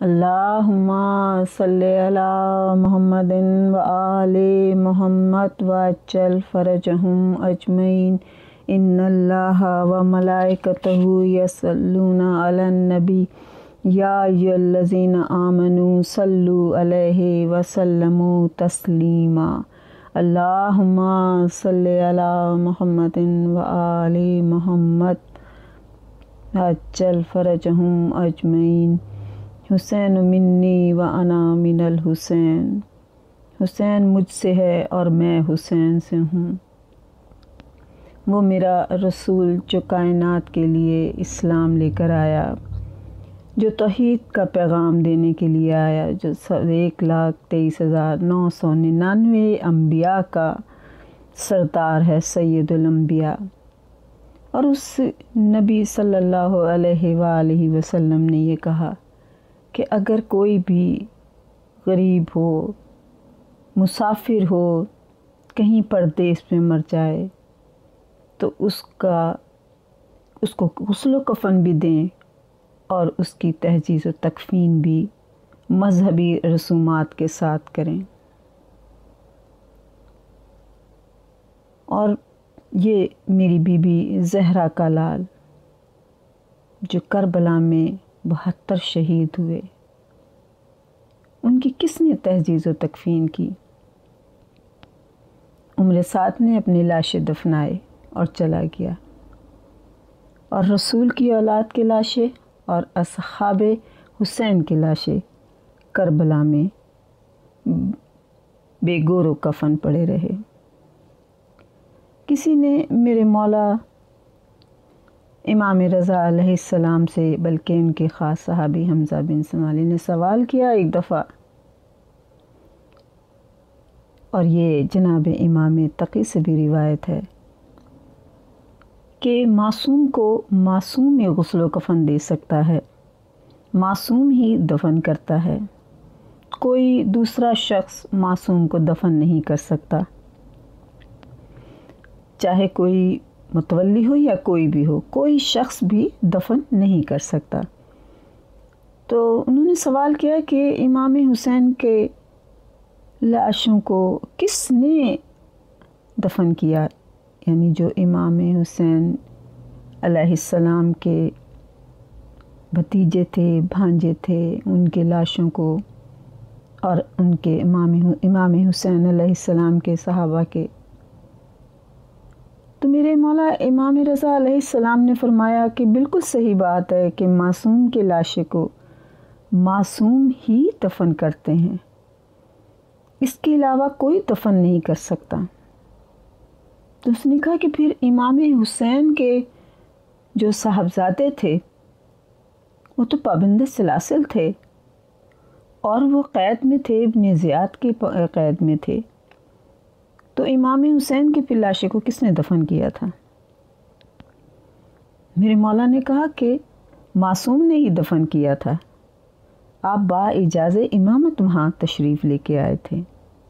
اللہم صلی علی محمد و آل محمد وعجل فرجہم اجمعین ان اللہ و ملائکتہ یصلون علی النبی یا ایھا الذین آمنوا صلوا علیہ وسلموا تسلیما اللہم صلی علی محمد و آل محمد وعجل فرجہم اجمعین حسین منی و انا من الحسین، حسین مجھ سے ہے اور میں حسین سے ہوں۔ وہ میرا رسول جو کائنات کے لیے اسلام لے کر آیا، جو توحید کا پیغام دینے کے لیے آیا، جو 1,23,999 انبیاء کا سردار ہے، سید الانبیاء۔ اور اس نبی صلی اللہ علیہ وآلہ وسلم نے یہ کہا کہ اگر کوئی بھی غریب ہو، مسافر ہو، کہیں پردیس میں مر جائے تو اس کو غسل و کفن بھی دیں اور اس کی تجہیز و تکفین بھی مذہبی رسومات کے ساتھ کریں۔ اور یہ میری بی بی زہرا کا لال جو کربلا میں 72 شہید ہوئے، ان کی کس نے تجہیز و تکفین کی؟ عمر سعد نے اپنی لاشیں دفنائے اور چلا گیا، اور رسول کی اولاد کی لاشیں اور اصحاب حسین کی لاشیں کربلا میں بے گور و کفن پڑے رہے۔ کسی نے میرے مولا امام رضا علیہ السلام سے، بلکہ ان کے خاص صحابی حمزہ بن سمالی نے سوال کیا ایک دفعہ، اور یہ جناب امام تقی سے بھی روایت ہے کہ معصوم کو معصوم ہی غسل و کفن دے سکتا ہے، معصوم ہی دفن کرتا ہے، کوئی دوسرا شخص معصوم کو دفن نہیں کر سکتا، چاہے کوئی متولی ہو یا کوئی بھی ہو، کوئی شخص بھی دفن نہیں کر سکتا۔ تو انہوں نے سوال کیا کہ امام حسین کے لاشوں کو کس نے دفن کیا، یعنی جو امام حسین علیہ السلام کے بھتیجے تھے، بھانجے تھے، ان کے لاشوں کو، اور ان کے امام حسین علیہ السلام کے صحابہ کے۔ تو میرے مولا امام رضا علیہ السلام نے فرمایا کہ بالکل صحیح بات ہے کہ معصوم کے لاشے کو معصوم ہی دفن کرتے ہیں، اس کے علاوہ کوئی دفن نہیں کر سکتا۔ تو اس نے کہا کہ پھر امام حسین کے جو صاحبزادے تھے وہ تو پابند سلاسل تھے، اور وہ قید میں تھے، ابن زیاد کے قید میں تھے، تو امام حسین کے پھر لاشے کو کس نے دفن کیا تھا؟ میرے مولا نے کہا کہ معصوم نے ہی دفن کیا تھا، آپ با اجازہ امامت وہاں تشریف لے کے آئے تھے۔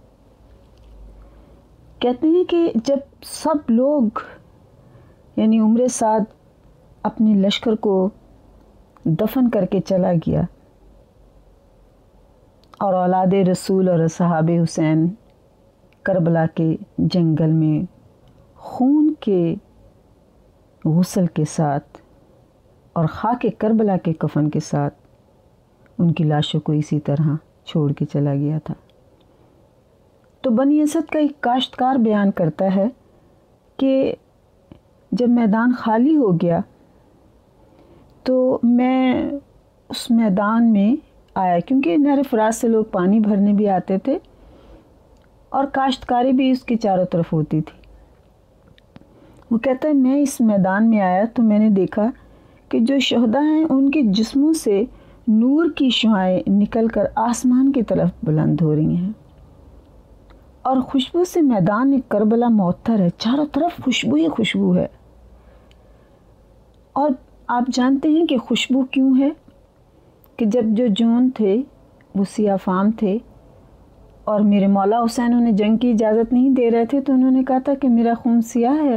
کہتے ہیں کہ جب سب لوگ، یعنی عمر سعد اپنے لشکر کو دفن کر کے چلا گیا، اور اولاد رسول اور اصحاب حسین کربلا کے جنگل میں خون کے غسل کے ساتھ اور خاک کربلا کے کفن کے ساتھ ان کی لاشوں کو اسی طرح چھوڑ کے چلا گیا تھا۔ تو بنی اسد کا ایک کاشتکار بیان کرتا ہے کہ جب میدان خالی ہو گیا تو میں اس میدان میں آیا، کیونکہ نہر فرات سے لوگ پانی بھرنے بھی آتے تھے اور کاشتکاری بھی اس کی چاروں طرف ہوتی تھی۔ وہ کہتا ہے میں اس میدان میں آیا تو میں نے دیکھا کہ جو شہداء ہیں ان کے جسموں سے نور کی شعاعیں نکل کر آسمان کی طرف بلند ہو رہی ہیں، اور خوشبو سے میدان کربلا معطر ہے، چاروں طرف خوشبو ہی خوشبو ہے۔ اور آپ جانتے ہیں کہ خوشبو کیوں ہے؟ کہ جب جو جون تھے وہ سیاہ فام تھے، اور میرے مولا حسین انہیں جنگ کی اجازت نہیں دے رہے تھے، تو انہوں نے کہا تھا کہ میرا خون سیاہ ہے،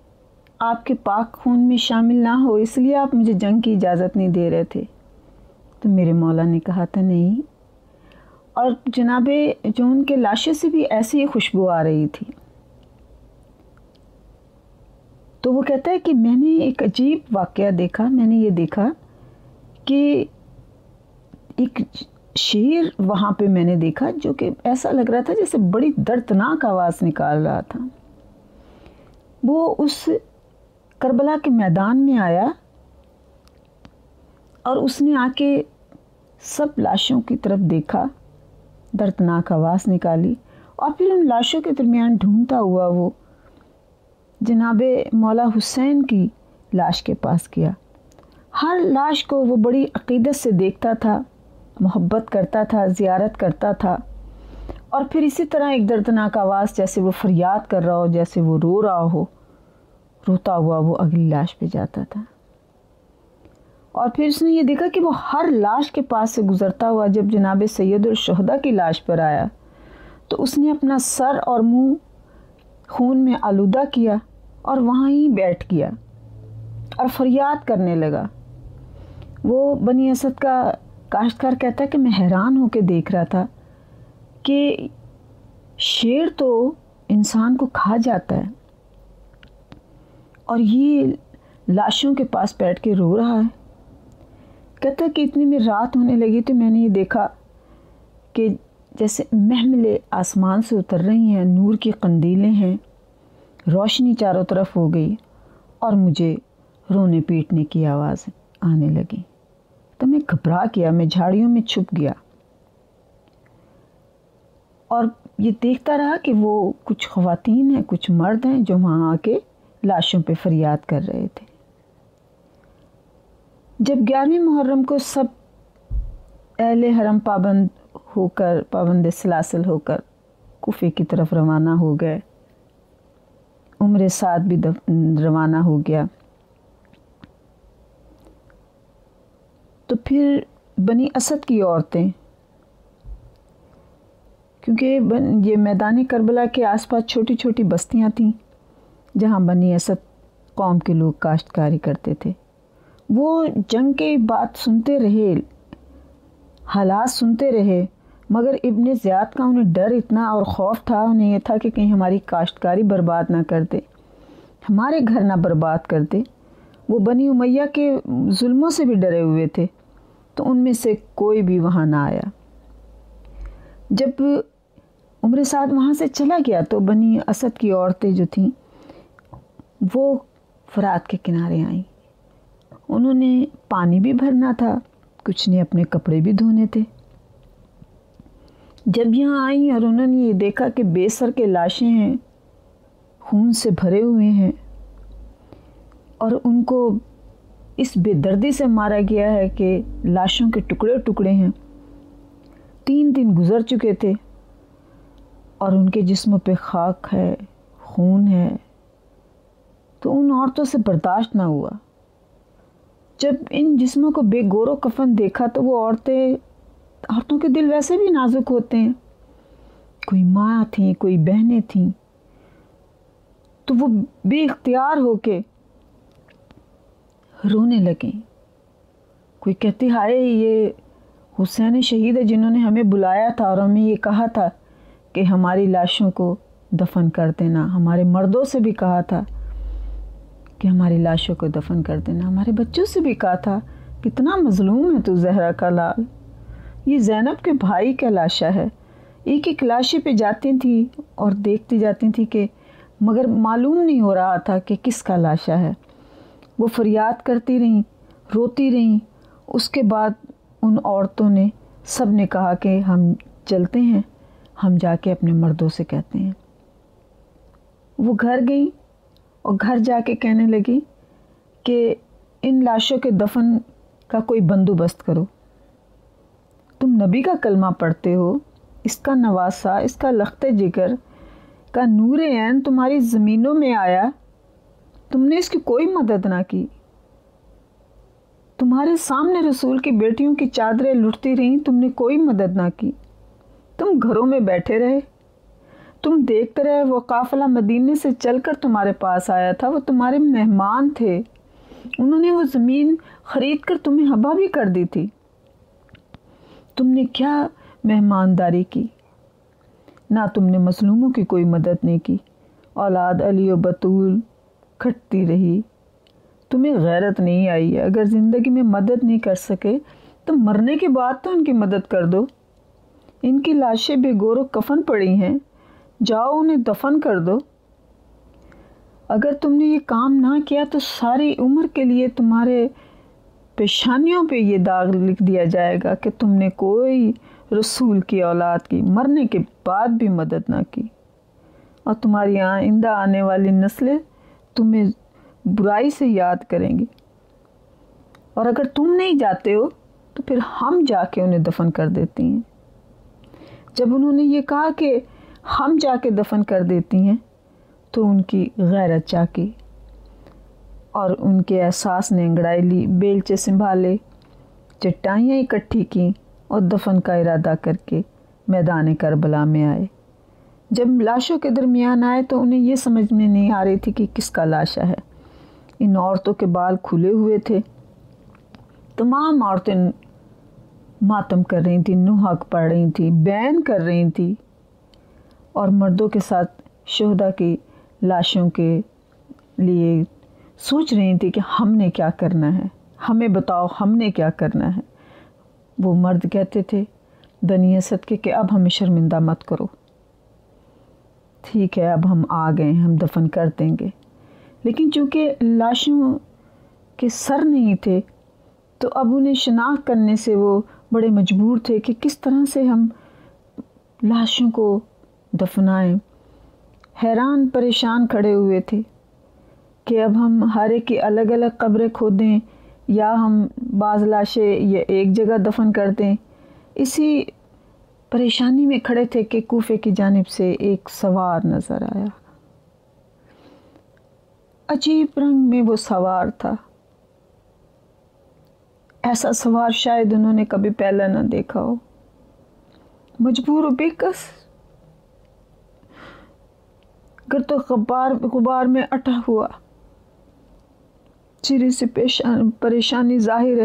آپ کے پاک خون میں شامل نہ ہو، اس لیے آپ مجھے جنگ کی اجازت نہیں دے رہے تھے۔ تو میرے مولا نے کہا تھا نہیں، اور جناب جو ان کے لاشوں سے بھی ایسی ہی خوشبو آ رہی تھی۔ تو وہ کہتا ہے کہ میں نے ایک عجیب واقعہ دیکھا، میں نے یہ دیکھا کہ ایک شیر وہاں پہ میں نے دیکھا جو کہ ایسا لگ رہا تھا جیسے بڑی دردناک آواز نکال رہا تھا۔ وہ اس کربلا کے میدان میں آیا اور اس نے آ کے سب لاشوں کی طرف دیکھا، دردناک آواز نکالی، اور پھر ان لاشوں کے درمیان ڈھونڈتا ہوا وہ جناب مولا حسین کی لاش کے پاس گیا۔ ہر لاش کو وہ بڑی عقیدت سے دیکھتا تھا، محبت کرتا تھا، زیارت کرتا تھا، اور پھر اسی طرح ایک دردناک آواز، جیسے وہ فریاد کر رہا ہو، جیسے وہ رو رہا ہو، روتا ہوا وہ اگلی لاش پہ جاتا تھا۔ اور پھر اس نے یہ دیکھا کہ وہ ہر لاش کے پاس سے گزرتا ہوا جب جناب سید الشہداء کی لاش پر آیا تو اس نے اپنا سر اور منہ خون میں آلودہ کیا اور وہاں ہی بیٹھ گیا اور فریاد کرنے لگا۔ وہ بنی اسد کا کاشتکار کہتا ہے کہ میں حیران ہو کے دیکھ رہا تھا کہ شیر تو انسان کو کھا جاتا ہے اور یہ لاشوں کے پاس بیٹھ کے رو رہا ہے۔ کہتا ہے کہ اتنی میں رات ہونے لگی تو میں نے یہ دیکھا کہ جیسے محملیں آسمان سے اتر رہی ہیں، نور کی قندیلیں ہیں، روشنی چاروں طرف ہو گئی اور مجھے رونے پیٹنے کی آواز آنے لگی۔ تو میں گھبرا گیا، میں جھاڑیوں میں چھپ گیا اور یہ دیکھتا رہا کہ وہ کچھ خواتین ہیں، کچھ مرد ہیں جو وہاں آ کے لاشوں پہ فریاد کر رہے تھے۔ جب 11ویں محرم کو سب اہل حرم پابند سلاسل ہو کر کوفے کی طرف روانہ ہو گئے، عمر سعد بھی روانہ ہو گیا، تو پھر بنی اسد کی عورتیں، کیونکہ یہ میدان کربلا کے آس پاس چھوٹی چھوٹی بستیاں تھیں جہاں بنی اسد قوم کے لوگ کاشتکاری کرتے تھے، وہ جنگ کے بات سنتے رہے، حالات سنتے رہے، مگر ابن زیاد کا انہیں ڈر اتنا اور خوف تھا، انہیں یہ تھا کہ کہیں ہماری کاشتکاری برباد نہ کر دے، ہمارے گھر نہ برباد کر دے۔ وہ بنی امیہ کے ظلموں سے بھی ڈرے ہوئے تھے، تو ان میں سے کوئی بھی وہاں نہ آیا۔ جب عمر سعد وہاں سے چلا گیا تو بنی اسد کی عورتیں جو تھیں وہ فرات کے کنارے آئیں، انہوں نے پانی بھی بھرنا تھا، کچھ نے اپنے کپڑے بھی دھونے تھے۔ جب یہاں آئیں اور انہوں نے یہ دیکھا کہ بے سر کے لاشیں ہیں، خون سے بھرے ہوئے ہیں، اور ان کو اس بے دردی سے مارا گیا ہے کہ لاشوں کے ٹکڑے ٹکڑے ہیں، 3 دن گزر چکے تھے اور ان کے جسموں پہ خاک ہے، خون ہے، تو ان عورتوں سے برداشت نہ ہوا۔ جب ان جسموں کو بے گور و کفن دیکھا تو وہ عورتوں کے دل ویسے بھی نازک ہوتے ہیں، کوئی ماں تھیں، کوئی بہنیں تھیں، تو وہ بے اختیار ہو کے رونے لگیں۔ کوئی کہتی ہائے یہ حسین شہید ہے جنہوں نے ہمیں بلایا تھا اور ہمیں یہ کہا تھا کہ ہماری لاشوں کو دفن کر دینا، ہمارے مردوں سے بھی کہا تھا کہ ہماری لاشوں کو دفن کر دینا، ہمارے بچوں سے بھی کہا تھا، کتنا مظلوم ہے تو زہرا کا لال، یہ زینب کے بھائی کا لاشا ہے۔ ایک ایک لاشے پہ جاتی تھی اور دیکھتی جاتی تھی کہ مگر معلوم نہیں ہو رہا تھا کہ کس کا لاشا ہے۔ وہ فریاد کرتی رہیں، روتی رہیں۔ اس کے بعد ان عورتوں نے سب نے کہا کہ ہم چلتے ہیں، ہم جا کے اپنے مردوں سے کہتے ہیں۔ وہ گھر گئیں اور گھر جا کے کہنے لگی کہ ان لاشوں کے دفن کا کوئی بندوبست کرو، تم نبی کا کلمہ پڑھتے ہو، اس کا نواسہ، اس کا لخت جگر کا نور عین تمہاری زمینوں میں آیا، تم نے اس کی کوئی مدد نہ کی، تمہارے سامنے رسول کی بیٹیوں کی چادریں لٹتی رہیں، تم نے کوئی مدد نہ کی، تم گھروں میں بیٹھے رہے، تم دیکھتے رہے، وہ قافلہ مدینے سے چل کر تمہارے پاس آیا تھا، وہ تمہارے مہمان تھے، انہوں نے وہ زمین خرید کر تمہیں ہبا بھی کر دی تھی، تم نے کیا مہمانداری کی، نہ تم نے مظلوموں کی کوئی مدد نہیں کی۔ اولاد علی و بطول کھٹتی رہی۔ تمہیں غیرت نہیں آئی ہے؟ اگر زندگی میں مدد نہیں کر سکے تو مرنے کے بعد تو ان کی مدد کر دو۔ ان کی لاشیں بے گور و کفن پڑی ہیں، جاؤ انہیں دفن کر دو۔ اگر تم نے یہ کام نہ کیا تو ساری عمر کے لیے تمہارے پیشانیوں پہ یہ داغ لکھ دیا جائے گا کہ تم نے کوئی رسول کی اولاد کی مرنے کے بعد بھی مدد نہ کی، اور تمہاری آئندہ آنے والی نسلیں تمہیں برائی سے یاد کریں گی۔ اور اگر تم نہیں جاتے ہو تو پھر ہم جا کے انہیں دفن کر دیتی ہیں۔ جب انہوں نے یہ کہا کہ ہم جا کے دفن کر دیتی ہیں تو ان کی غیرت جاگی اور ان کے احساس نے انگڑائی لی، بیلچے سنبھالے، چٹائیاں اکٹھی کیں اور دفن کا ارادہ کر کے میدان کربلا میں آئے۔ جب لاشوں کے درمیان آئے تو انہیں یہ سمجھ میں نہیں آ رہی تھی کہ کس کا لاشا ہے۔ ان عورتوں کے بال کھلے ہوئے تھے، تمام عورتیں ماتم کر رہی تھیں، نوحق پڑھ رہی تھیں، بین کر رہی تھیں، اور مردوں کے ساتھ شہداء کی لاشوں کے لیے سوچ رہی تھی کہ ہم نے کیا کرنا ہے، ہمیں بتاؤ ہم نے کیا کرنا ہے۔ وہ مرد کہتے تھے بنی اسد کے کہ اب ہمیں شرمندہ مت کرو، ٹھیک ہے اب ہم آ گئے، ہم دفن کر دیں گے۔ لیکن چونکہ لاشوں کے سر نہیں تھے تو اب انہیں شناخت کرنے سے وہ بڑے مجبور تھے کہ کس طرح سے ہم لاشوں کو دفنائیں۔ حیران پریشان کھڑے ہوئے تھے کہ اب ہم ہر ایک کی الگ الگ قبریں کھودیں یا ہم بعض لاشیں یا ایک جگہ دفن کر دیں۔ اسی پریشانی میں کھڑے تھے کہ کوفے کی جانب سے ایک سوار نظر آیا۔ عجیب رنگ میں وہ سوار تھا، ایسا سوار شاید انہوں نے کبھی پہلے نہ دیکھا ہو۔ مجبور و بےکس گرد و غبار میں اٹا ہوا، چہرے سے پریشانی ظاہر ہے۔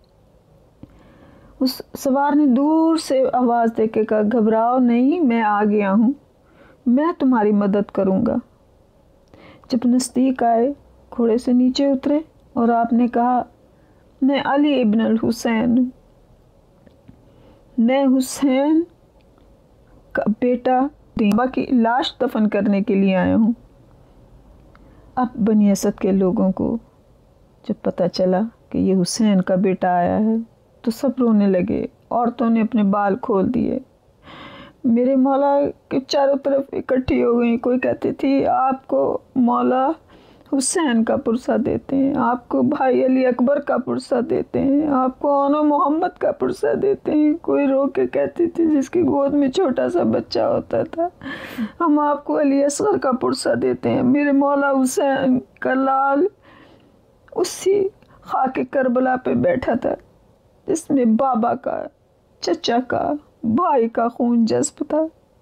اس سوار نے دور سے آواز دے کے کہا گھبراؤ نہیں، میں آ گیا ہوں، میں تمہاری مدد کروں گا۔ جب نزدیک آئے گھوڑے سے نیچے اترے اور آپ نے کہا میں علی ابن الحسین ہوں، میں حسین کا بیٹا بابا کی لاش دفن کرنے کے لیے آیا ہوں۔ اب بنی اسد کے لوگوں کو جب پتہ چلا کہ یہ حسین کا بیٹا آیا ہے تو سب رونے لگے، عورتوں نے اپنے بال کھول دیے، میرے مولا کے چاروں طرف اکٹھی ہو گئیں۔ کوئی کہتی تھی آپ کو مولا حسین کا پرسہ دیتے ہیں، آپ کو بھائی علی اکبر کا پرسہ دیتے ہیں، آپ کو آنو محمد کا پرسہ دیتے ہیں۔ کوئی رو کے کہتی تھی جس کی گود میں چھوٹا سا بچہ ہوتا تھا، ہم آپ کو علی اصغر کا پرسہ دیتے ہیں۔ میرے مولا حسین کا لال اسی خاک کربلا پہ بیٹھا تھا جس میں بابا کا، چچا کا، بھائی کا خون جذب تھا،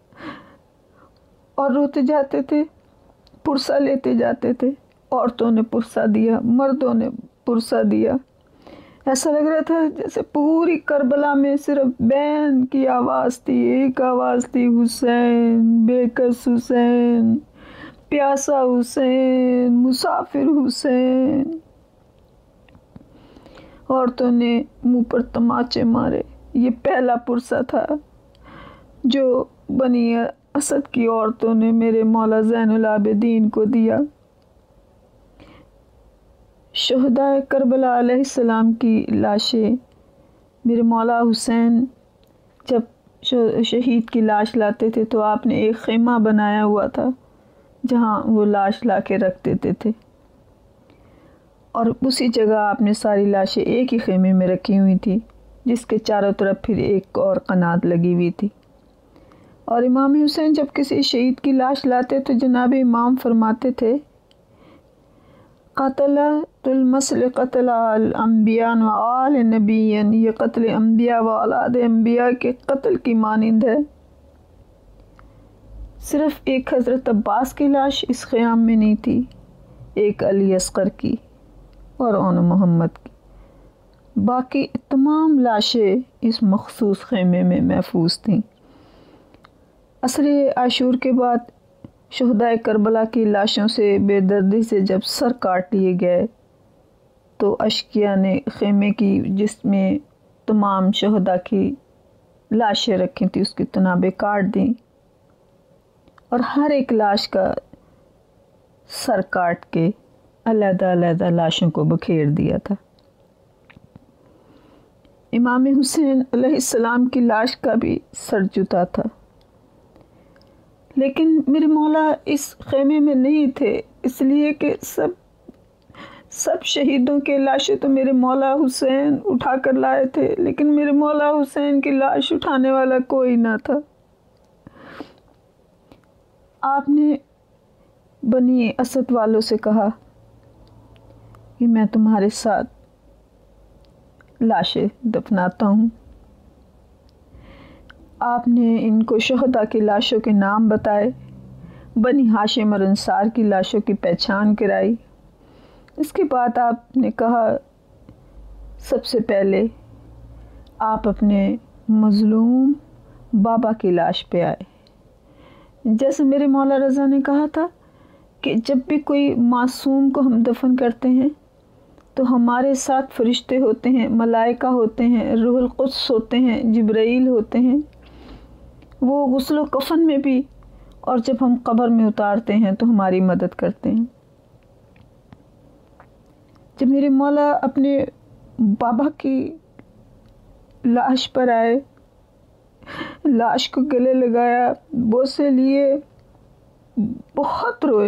اور روتے جاتے تھے، پرسہ لیتے جاتے تھے۔ عورتوں نے پرسہ دیا، مردوں نے پرسہ دیا۔ ایسا لگ رہا تھا جیسے پوری کربلا میں صرف بین کی آواز تھی، ایک آواز تھی حسین، بےکس حسین، پیاسا حسین، مسافر حسین۔ عورتوں نے منہ پر تماچے مارے۔ یہ پہلا پرسہ تھا جو بنی اسد کی عورتوں نے میرے مولا زین العابدین کو دیا۔ شہداء کربلا علیہ السلام کی لاشیں، میرے مولا حسین جب شہید کی لاش لاتے تھے تو آپ نے ایک خیمہ بنایا ہوا تھا جہاں وہ لاش لا کے رکھ دیتے تھے، اور اسی جگہ آپ نے ساری لاشیں ایک ہی خیمے میں رکھی ہوئی تھی جس کے چاروں طرف پھر ایک اور قنات لگی ہوئی تھی۔ اور امام حسین جب کسی شہید کی لاش لاتے تو جناب امام فرماتے تھے قتلۃ المثل قتل الانبیاء و آل نبیًا، یہ قتل انبیاء و اولاد انبیاء کے قتل کی مانند ہے۔ صرف ایک حضرت عباس کی لاش اس خیام میں نہیں تھی، ایک علی اصغر کی اور آن محمد کی، باقی تمام لاشیں اس مخصوص خیمے میں محفوظ تھیں۔ عصر عاشور کے بعد شہدائے کربلا کی لاشوں سے بے دردی سے جب سر کاٹ لیے گئے تو اشقیاء نے خیمے کی جس میں تمام شہداء کی لاشیں رکھی تھیں اس کی تنابیں کاٹ دیں اور ہر ایک لاش کا سر کاٹ کے علیحدہ علیحدہ لاشوں کو بکھیر دیا تھا۔ امام حسین علیہ السلام کی لاش کا بھی سر جدا تھا، لیکن میرے مولا اس خیمے میں نہیں تھے، اس لیے کہ سب شہیدوں کے لاشیں تو میرے مولا حسین اٹھا کر لائے تھے، لیکن میرے مولا حسین کی لاش اٹھانے والا کوئی نہ تھا۔ آپ نے بنی اسد والوں سے کہا کہ میں تمہارے ساتھ لاشیں دفناتا ہوں۔ آپ نے ان کو شہداء کی لاشوں کے نام بتائے، بنی ہاشم اور انصار کی لاشوں کی پہچان کرائی۔ اس کے بعد آپ نے کہا سب سے پہلے آپ اپنے مظلوم بابا کی لاش پہ آئے۔ جیسے میرے مولا رضا نے کہا تھا کہ جب بھی کوئی معصوم کو ہم دفن کرتے ہیں تو ہمارے ساتھ فرشتے ہوتے ہیں، ملائکہ ہوتے ہیں، روح القدس ہوتے ہیں، جبرائیل ہوتے ہیں، وہ غسل و کفن میں بھی اور جب ہم قبر میں اتارتے ہیں تو ہماری مدد کرتے ہیں۔ جب میرے مولا اپنے بابا کی لاش پر آئے، لاش کو گلے لگایا، بوسے لیے، بہت روئے،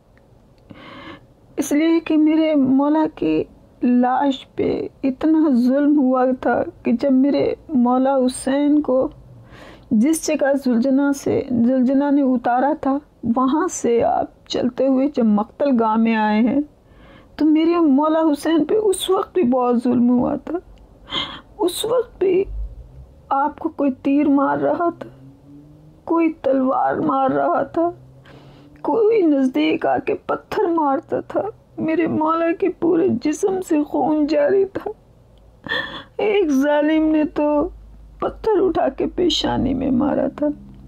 اس لیے کہ میرے مولا کی لاش پہ اتنا ظلم ہوا تھا کہ جب میرے مولا حسین کو جس جگہ زلجنہ نے اتارا تھا وہاں سے آپ چلتے ہوئے جب مقتل گاہ میں آئے ہیں تو میرے مولا حسین پہ اس وقت بھی بہت ظلم ہوا تھا۔ اس وقت بھی آپ کو کوئی تیر مار رہا تھا، کوئی تلوار مار رہا تھا، کوئی نزدیک آ کے پتھر مارتا تھا، میرے مولا کے پورے جسم سے خون جاری تھا۔ ایک ظالم نے تو پتھر اٹھا کے پیشانی میں مارا تھا۔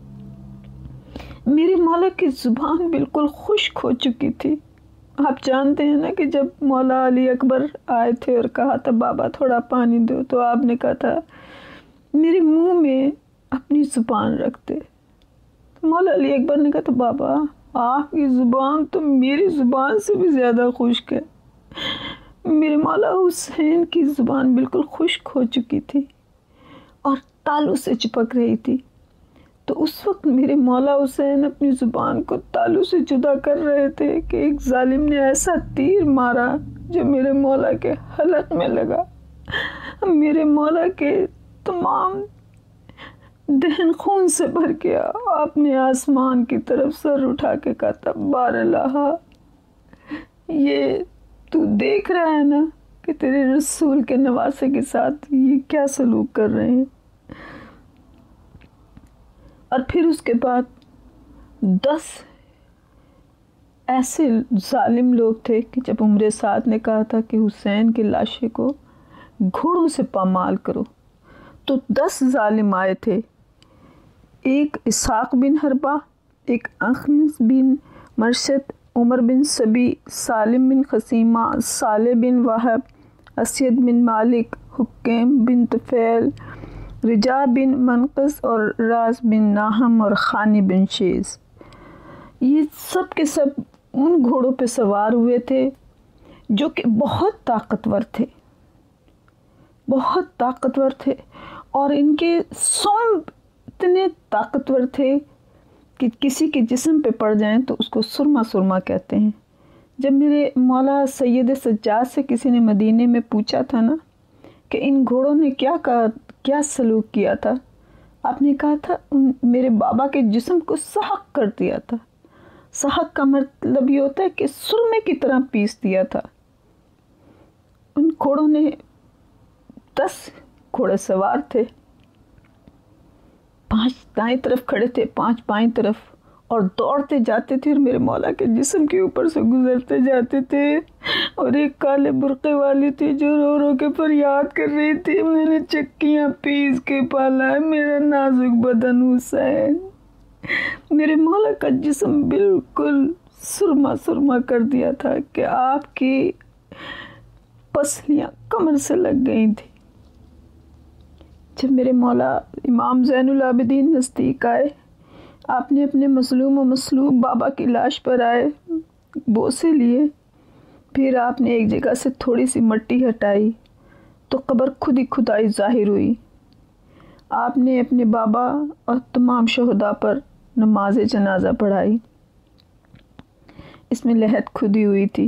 میرے مولا کی زبان بالکل خشک ہو چکی تھی۔ آپ جانتے ہیں نا کہ جب مولا علی اکبر آئے تھے اور کہا تھا بابا تھوڑا پانی دو، تو آپ نے کہا تھا میرے منہ میں اپنی زبان رکھ دے۔ مولا علی اکبر نے کہا تھا بابا آپ کی زبان تو میری زبان سے بھی زیادہ خشک ہے۔ میرے مولا حسین کی زبان بالکل خشک ہو چکی تھی اور تالو سے چپک رہی تھی، تو اس وقت میرے مولا حسین اپنی زبان کو تالو سے جدا کر رہے تھے کہ ایک ظالم نے ایسا تیر مارا جو میرے مولا کے حلق میں لگا۔ میرے مولا کے تمام دہن خون سے بھر گیا۔ آپ نے آسمان کی طرف سر اٹھا کے کہا تھا بار اللہ، یہ تو دیکھ رہا ہے نا کہ تیرے رسول کے نواسے کے ساتھ یہ کیا سلوک کر رہے ہیں۔ اور پھر اس کے بعد 10 ایسے ظالم لوگ تھے کہ جب عمر سعد نے کہا تھا کہ حسین کی لاشیں کو گھوڑوں سے پامال کرو تو 10 ظالم آئے تھے، ایک اسحاق بن حربہ، ایک اخنس بن مرشد، عمر بن سبی، سالم بن خسیمہ، صالح بن وہب، اسید بن مالک، حکیم بن طفیل، رجا بن منقذ اور راز بن ناہم اور خانی بن شیز۔ یہ سب کے سب ان گھوڑوں پہ سوار ہوئے تھے جو کہ بہت طاقتور تھے، بہت طاقتور تھے، اور ان کے سونب اتنے طاقتور تھے کہ کسی کے جسم پہ پڑ جائیں تو اس کو سرما سرما کہتے ہیں۔ جب میرے مولا سید سجاد سے کسی نے مدینے میں پوچھا تھا نا کہ ان گھوڑوں نے کیا سلوک کیا تھا، آپ نے کہا تھا میرے بابا کے جسم کو سحق کر دیا تھا۔ سحق کا مطلب یہ ہوتا ہے کہ سرمے کی طرح پیس دیا تھا۔ ان گھوڑوں نے 10 گھوڑے سوار تھے، 5 دائیں طرف کھڑے تھے، 5 بائیں طرف، اور دوڑتے جاتے تھے اور میرے مولا کے جسم کے اوپر سے گزرتے جاتے تھے اور ایک کالے برقعے والی تھی جو رو رو کے فریاد کر رہی تھی، میں نے چکیاں پیس کے پالا ہے میرا نازک بدن حسین۔ میرے مولا کا جسم بالکل سرما سرما کر دیا تھا کہ آپ کی پسلیاں کمر سے لگ گئی تھی۔ جب میرے مولا امام زین العابدین نزدیک آئے، آپ نے اپنے مظلوم و مصلوب بابا کی لاش پر آئے بوسے لیے، پھر آپ نے ایک جگہ سے تھوڑی سی مٹی ہٹائی تو قبر خود ہی کھدائی ظاہر ہوئی۔ آپ نے اپنے بابا اور تمام شہداء پر نماز جنازہ پڑھائی۔ اس میں لحد کھدی ہوئی تھی،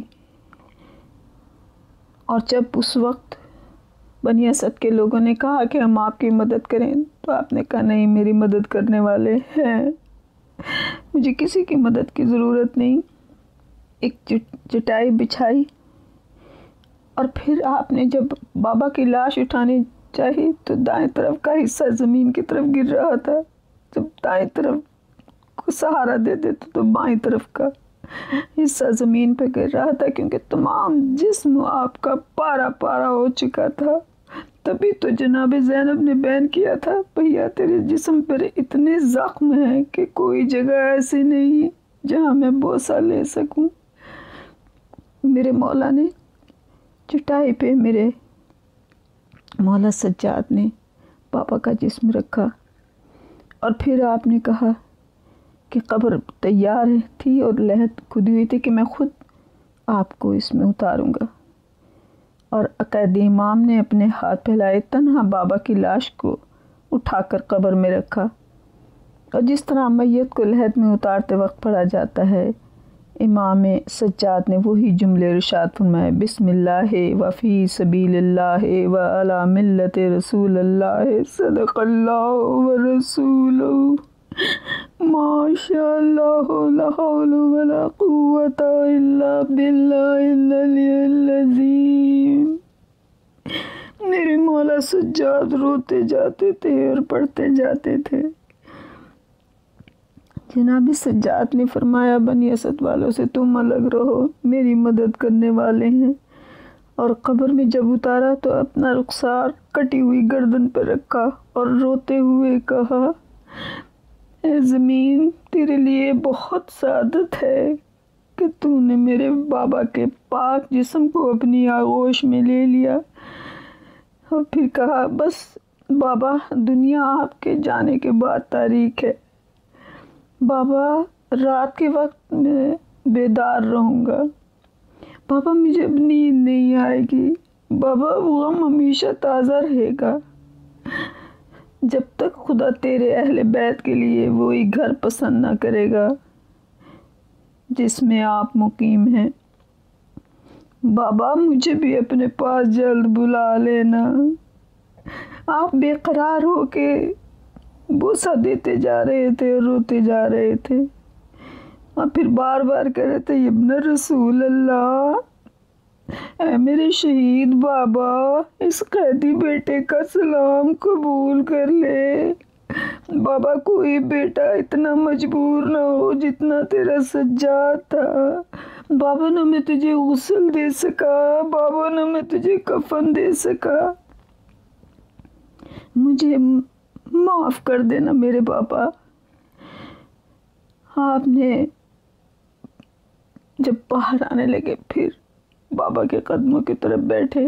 اور جب اس وقت بنی اسد کے لوگوں نے کہا کہ ہم آپ کی مدد کریں تو آپ نے کہا نہیں، میری مدد کرنے والے ہیں، مجھے کسی کی مدد کی ضرورت نہیں۔ ایک چٹائی بچھائی اور پھر آپ نے جب بابا کی لاش اٹھانی چاہی تو دائیں طرف کا حصہ زمین کی طرف گر رہا تھا، جب دائیں طرف کو سہارا دیتے تو بائیں طرف کا حصہ زمین پہ گر رہا تھا، کیونکہ تمام جسم آپ کا پارا پارا ہو چکا تھا۔ تبھی تو جناب زینب نے بیان کیا تھا، بھیا تیرے جسم پر اتنے زخم ہیں کہ کوئی جگہ ایسی نہیں جہاں میں بوسہ لے سکوں۔ میرے مولا نے چٹائی پہ میرے مولا سجاد نے پاپا کا جسم رکھا، اور پھر آپ نے کہا کہ قبر تیار تھی اور لحد کھدی ہوئی تھی کہ میں خود آپ کو اس میں اتاروں گا۔ اور عقائد امام نے اپنے ہاتھ پھیلائے، تنہا بابا کی لاش کو اٹھا کر قبر میں رکھا، اور جس طرح میت کو لحد میں اتارتے وقت پڑھا جاتا ہے، امام سجاد نے وہی جملے ارشاد فرمائے، بسم اللہ وفی سبیل اللہ وعلی ملت رسول اللہ صدق اللہ ورسولہ ماشاء اللہ لا حول ولا قوت الا باللہ العلی العظیم۔ میرے مولا سجاد روتے جاتے تھے اور پڑھتے جاتے تھے۔ جناب سجاد نے فرمایا، بنی اسد والوں سے تم الگ رہو، میری مدد کرنے والے ہیں۔ اور قبر میں جب اتارا تو اپنا رخسار کٹی ہوئی گردن پر رکھا اور روتے ہوئے کہا، اے زمین، تیرے لیے بہت سعادت ہے کہ تو نے میرے بابا کے پاک جسم کو اپنی آغوش میں لے لیا۔ اور پھر کہا، بس بابا، دنیا آپ کے جانے کے بعد تاریک ہے۔ بابا، رات کے وقت میں بیدار رہوں گا۔ بابا، مجھے اب نیند نہیں آئے گی۔ بابا، وہ غم ہمیشہ تازہ رہے گا جب تک خدا تیرے اہل بیت کے لیے وہی گھر پسند نہ کرے گا جس میں آپ مقیم ہیں۔ بابا، مجھے بھی اپنے پاس جلد بلا لینا۔ آپ بے قرار ہو کے بوسہ دیتے جا رہے تھے اور روتے جا رہے تھے، اور پھر بار بار کہہ رہے تھے، ابن رسول اللہ، اے میرے شہید بابا، اس قیدی بیٹے کا سلام قبول کر لے۔ بابا، کوئی بیٹا اتنا مجبور نہ ہو جتنا تیرا سجاد تھا۔ بابا، نہ میں تجھے غسل دے سکا، بابا نہ میں تجھے کفن دے سکا، مجھے معاف کر دینا میرے بابا۔ آپ نے جب باہر آنے لگے پھر بابا کے قدموں کی طرف بیٹھے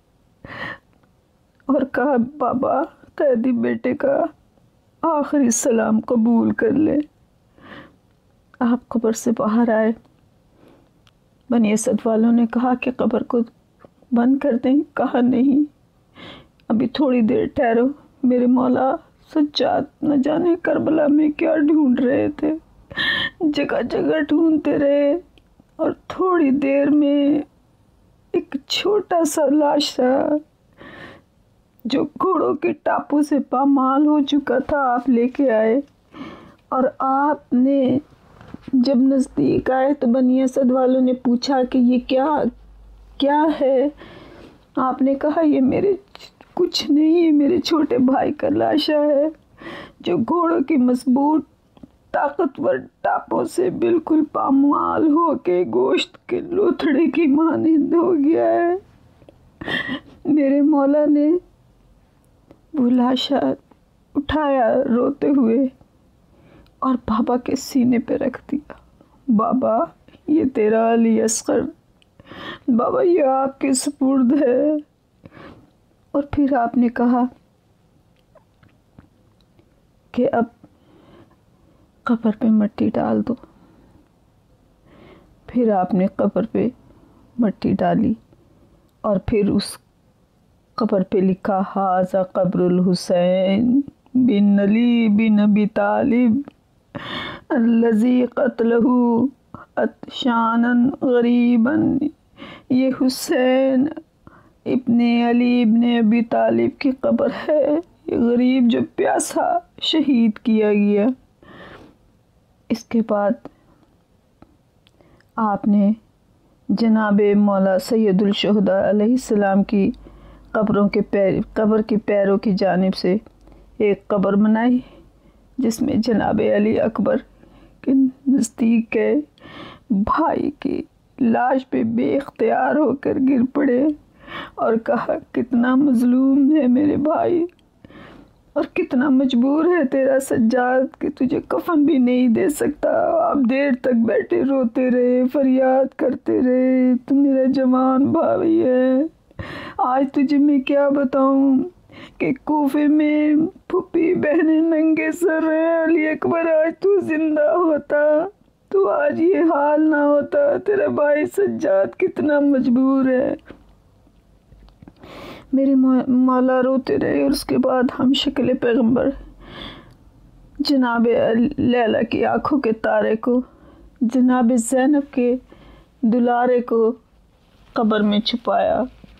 اور کہا، بابا، قیدی بیٹے کا آخری سلام قبول کر لے۔ آپ قبر سے باہر آئے۔ بنی اسد والوں نے کہا کہ قبر کو بند کر دیں۔ کہا نہیں، ابھی تھوڑی دیر ٹھہرو۔ میرے مولا سجاد نہ جانے کربلا میں کیا ڈھونڈ رہے تھے، جگہ جگہ ڈھونڈتے رہے، اور تھوڑی دیر میں ایک چھوٹا سا لاشا جو گھوڑوں کے ٹاپو سے پامال ہو چکا تھا آپ لے کے آئے۔ اور آپ نے جب نزدیک آئے تو بنی اسد والوں نے پوچھا کہ یہ کیا ہے؟ آپ نے کہا، یہ میرے کچھ نہیں، یہ میرے چھوٹے بھائی کا لاشا ہے جو گھوڑوں کی مضبوط طاقتور ٹاپوں سے بالکل پامال ہو کے گوشت کے لوتھڑے کی مانند ہو گیا ہے۔ میرے مولا نے وہ لاشا اٹھایا روتے ہوئے اور بابا کے سینے پہ رکھ دیا۔ بابا یہ تیرا علی اصغر، بابا یہ آپ کے سپرد ہے۔ اور پھر آپ نے کہا کہ اب قبر پہ مٹی ڈال دو۔ پھر آپ نے قبر پہ مٹی ڈالی اور پھر اس قبر پہ لکھا ھذا قبر الحسین بن علی بن ابی طالب الذی قتلہ عطشانا غریبا۔ یہ حسین ابن علی ابن ابی طالب کی قبر ہے، یہ غریب جو پیاسا شہید کیا گیا۔ اس کے بعد آپ نے جناب مولا سید الشہداء علیہ السلام کی قبر کے پیروں کی جانب سے ایک قبر بنائی، جس میں جناب علی اکبر کے نزدیک کے بھائی کی لاش پہ بے اختیار ہو کر گر پڑے اور کہا کتنا مظلوم ہے میرے بھائی، اور کتنا مجبور ہے تیرا سجاد کہ تجھے کفن بھی نہیں دے سکتا۔ آپ دیر تک بیٹھے روتے رہے، فریاد کرتے رہے، تو میرا جوان بھائی ہے۔ آج تجھے میں کیا بتاؤں کہ کوفے میں پھوپھی بہنیں ننگے سر ہیں، علی اکبر آج تو زندہ ہوتا تو آج یہ حال نہ ہوتا، تیرا بھائی سجاد کتنا مجبور ہے۔ میرے مولا روتے رہے، اور اس کے بعد ہم شکل پیغمبر جناب لیلا کی آنکھوں کے تارے کو، جناب زینب کے دلارے کو قبر میں چھپایا،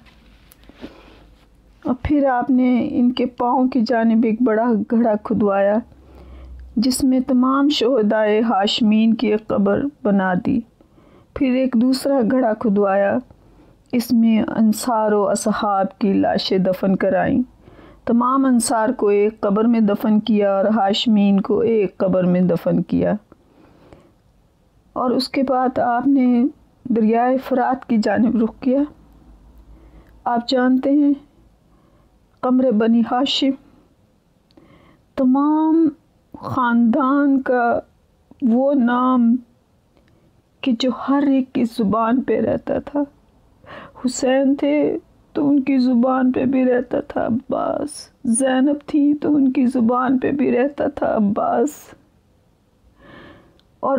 اور پھر آپ نے ان کے پاؤں کی جانب ایک بڑا گڑھا کھدوایا جس میں تمام شہدائے ہاشمین کی ایک قبر بنا دی۔ پھر ایک دوسرا گڑھا کھدوایا، اس میں انصار و اصحاب کی لاشیں دفن کرائیں۔ تمام انصار کو ایک قبر میں دفن کیا اور ہاشمین کو ایک قبر میں دفن کیا۔ اور اس کے بعد آپ نے دریائے فرات کی جانب رخ کیا۔ آپ جانتے ہیں قمر بنی ہاشم تمام خاندان کا وہ نام کہ جو ہر ایک کی زبان پہ رہتا تھا۔ حسین تھے تو ان کی زبان پہ بھی رہتا تھا عباس، زینب تھی تو ان کی زبان پہ بھی رہتا تھا عباس، اور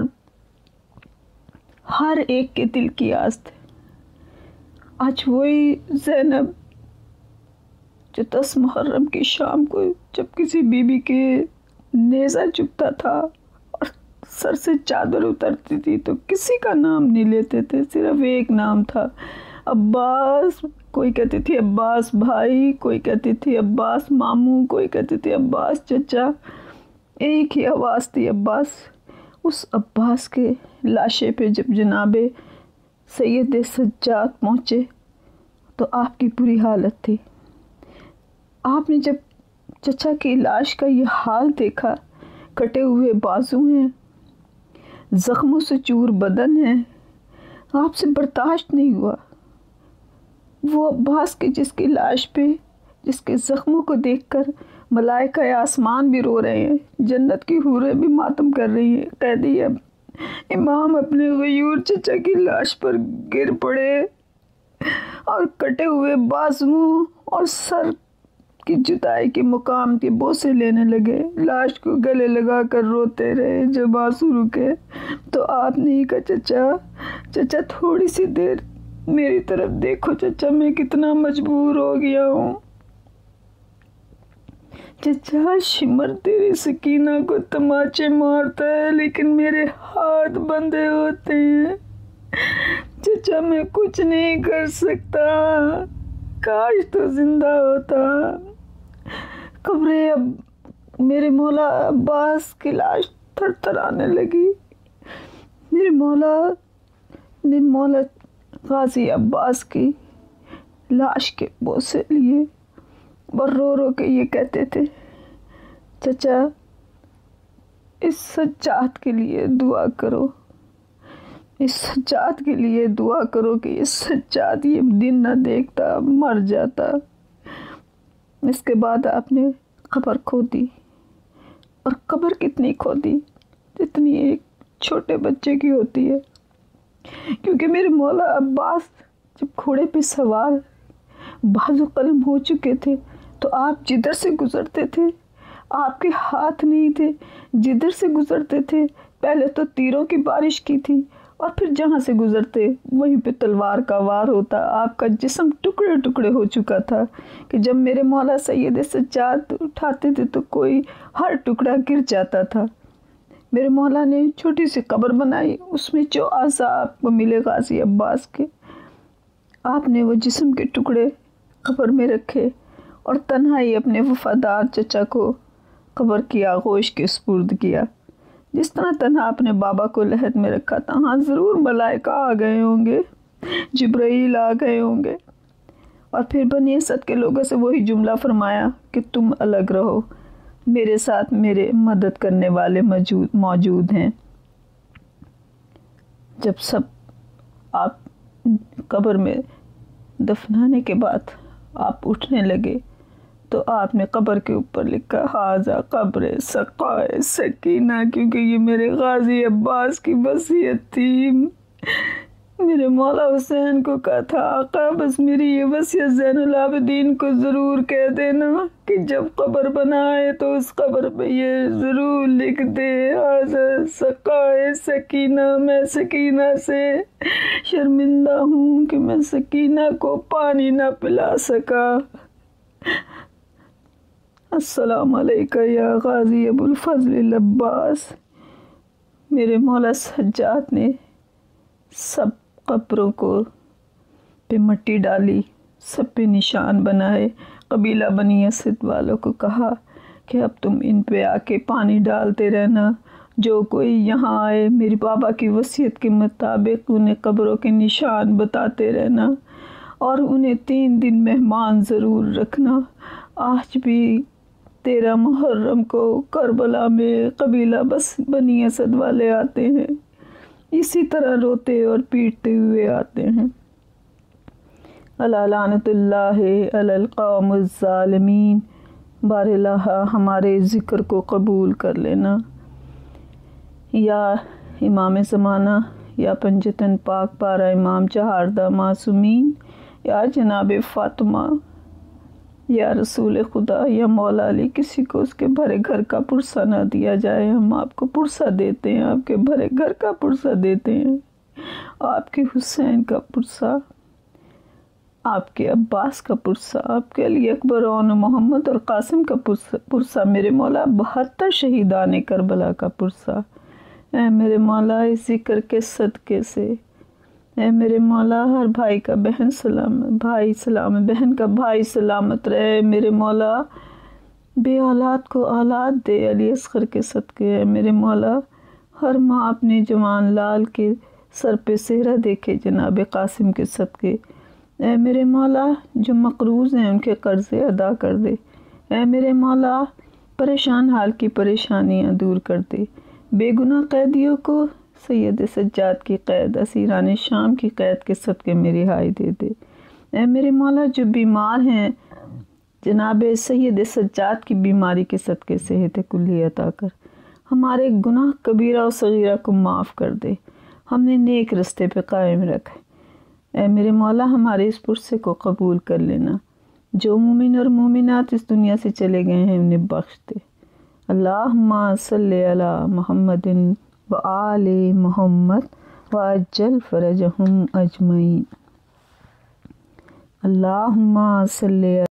ہر ایک کے دل کی آس تھے۔ آج وہی زینب جو 10 محرم کی شام کو جب کسی بی بی کے نیزہ چبھتا تھا اور سر سے چادر اترتی تھی تو کسی کا نام نہیں لیتے تھے، صرف ایک نام تھا عباس۔ کوئی کہتی تھی عباس بھائی، کوئی کہتی تھی عباس ماموں، کوئی کہتی تھی عباس چچا، ایک ہی آواز تھی عباس۔ اس عباس کے لاشے پہ جب جناب سید سجاد پہنچے تو آپ کی بری حالت تھی۔ آپ نے جب چچا کی لاش کا یہ حال دیکھا، کٹے ہوئے بازو ہیں، زخموں سے چور بدن ہے، آپ سے برداشت نہیں ہوا۔ وہ عباس کے جس کی لاش پہ جس کے زخموں کو دیکھ کر ملائکہ آسمان بھی رو رہے ہیں، جنت کی حوریں بھی ماتم کر رہی ہیں، قیدی امام اپنے غیور چچا کی لاش پر گر پڑے اور کٹے ہوئے بازوؤں اور سر کی جدائی کے مقام کے بوسے لینے لگے، لاش کو گلے لگا کر روتے رہے۔ جب آنسو رکے تو آپ نے ہی کہا چچا تھوڑی سی دیر میری طرف دیکھو چچا، میں کتنا مجبور ہو گیا ہوں۔ چچا شمر تیری سکینہ کو تماچے مارتا ہے لیکن میرے ہاتھ بندھے ہوتے ہیں، چچا میں کچھ نہیں کر سکتا، کاش تو زندہ ہوتا۔ قبر میرے مولا عباس کی لاش تھر تھر آنے لگی۔ میرے مولا نے مولا غازی عباس کی لاش کے بوسے لیے اور رو رو کے یہ کہتے تھے چچا اس سجاد کے لیے دعا کرو، اس سجاد کے لیے دعا کرو کہ اس سجاد یہ دن نہ دیکھتا، مر جاتا۔ اس کے بعد آپ نے قبر کھودی، اور قبر کتنی کھودی جتنی ایک چھوٹے بچے کی ہوتی ہے، کیونکہ میرے مولا عباس جب گھوڑے پہ سوار بازو قلم ہو چکے تھے تو آپ جدھر سے گزرتے تھے آپ کے ہاتھ نہیں تھے، جدھر سے گزرتے تھے پہلے تو تیروں کی بارش کی تھی، اور پھر جہاں سے گزرتے وہیں پہ تلوار کا وار ہوتا۔ آپ کا جسم ٹکڑے ٹکڑے ہو چکا تھا کہ جب میرے مولا سید سجاد اٹھاتے تھے تو کوئی ہر ٹکڑا گر جاتا تھا۔ میرے مولا نے چھوٹی سی قبر بنائی، اس میں جو اعضاء آپ کو ملے غازی عباس کے، آپ نے وہ جسم کے ٹکڑے قبر میں رکھے اور تنہائی اپنے وفادار چچا کو قبر کی آغوش کے سپرد کیا۔ جس طرح تنہا اپنے بابا کو لحد میں رکھا تھا، ہاں ضرور ملائکہ آ گئے ہوں گے، جبرائیل آ گئے ہوں گے، اور پھر بنی اسد کے لوگوں سے وہی جملہ فرمایا کہ تم الگ رہو، میرے ساتھ میرے مدد کرنے والے موجود ہیں۔ جب سب آپ قبر میں دفنانے کے بعد آپ اٹھنے لگے تو آپ نے قبر کے اوپر لکھا ھذا قبر سقائے سکینہ، کیونکہ یہ میرے غازی عباس کی وصیت تھی۔ میرے مولا حسین کو کہا تھا آقا بس میری یہ وصیت زین العابدین کو ضرور کہہ دینا کہ جب قبر بنائے تو اس قبر پہ یہ ضرور لکھ دے ھذا سقائے سکینہ، میں سکینہ سے شرمندہ ہوں کہ میں سکینہ کو پانی نہ پلا سکا۔ السلام علیکہ یا غازی ابو الفضل العباس۔ میرے مولا سجاد نے سب قبروں کو پہ مٹی ڈالی، سب پہ نشان بنائے، قبیلہ بنی اسد والوں کو کہا کہ اب تم ان پہ آ کے پانی ڈالتے رہنا، جو کوئی یہاں آئے میری بابا کی وصیت کے مطابق انہیں قبروں کے نشان بتاتے رہنا، اور انہیں 3 دن مہمان ضرور رکھنا۔ آج بھی 13 محرم کو کربلا میں قبیلہ بس بنی اسد والے آتے ہیں، اسی طرح روتے اور پیٹتے ہوئے آتے ہیں۔ الا لعنت اللہ علی القوم الظالمین۔ بار الہ ہمارے ذکر کو قبول کر لینا۔ یا امام زمانہ، یا پنجتن پاک پارہ امام چہاردہ معصومین، یا جناب فاطمہ، یا رسول خدا، یا مولا علی، کسی کو اس کے بھرے گھر کا پرسہ نہ دیا جائے۔ ہم آپ کو پرسہ دیتے ہیں، آپ کے بھرے گھر کا پرسہ دیتے ہیں، آپ کے حسین کا پرسہ، آپ کے عباس کا پرسہ، آپ کے علی اکبر اور محمد اور قاسم کا پرسہ، میرے مولا 72 شہیدان کربلا کا پرسہ۔ اے میرے مولا اس ذکر کے صدقے سے، اے میرے مولا ہر بھائی کا بہن سلامت، بھائی سلامت، بہن کا بھائی سلامت رہے۔ میرے مولا بے اولاد کو اولاد دے علی اصغر کے صدقے۔ اے میرے مولا ہر ماں اپنے جوان لال کے سر پہ صحرا دیکھے جناب قاسم کے صدقے۔ اے میرے مولا جو مقروض ہیں ان کے قرضے ادا کر دے۔ اے میرے مولا پریشان حال کی پریشانیاں دور کر دے۔ بے گناہ قیدیوں کو سید سجاد کی قید، اسیران شام کی قید کے صدقے میں رہائی دے دے۔ اے میرے مولا جو بیمار ہیں جناب سید سجاد کی بیماری کے صدقے صحت کلی عطا کر۔ ہمارے گناہ کبیرہ و صغیرہ کو معاف کر دے، ہم نے نیک رستے پہ قائم رکھے۔ اے میرے مولا ہمارے اس پرسے کو قبول کر لینا۔ جو مومن اور مومنات اس دنیا سے چلے گئے ہیں انہیں بخش دے۔ اللہم صلی علی محمد و آل محمد وعجل فرجہم اجمعین۔ اللہم صلی